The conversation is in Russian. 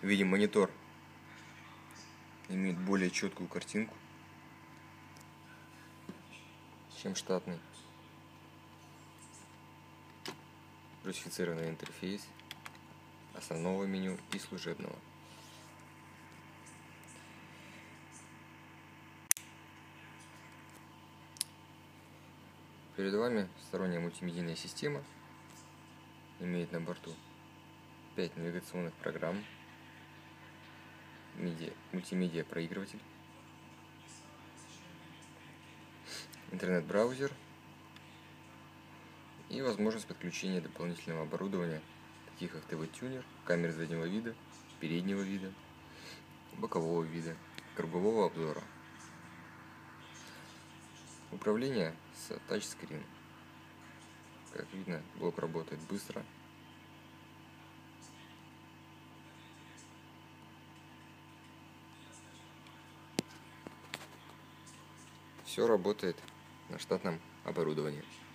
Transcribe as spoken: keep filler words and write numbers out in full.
Видим, монитор имеет более четкую картинку, чем штатный. Русифицированный интерфейс основного меню и служебного. Перед вами сторонняя мультимедийная система. Имеет на борту пять навигационных программ, медиа, мультимедиа проигрыватель, интернет-браузер и возможность подключения дополнительного оборудования, таких как ТВ-тюнер, камеры заднего вида, переднего вида, бокового вида, кругового обзора. Управление с тачскрин. Как видно, блок работает быстро. Все работает на штатном оборудовании.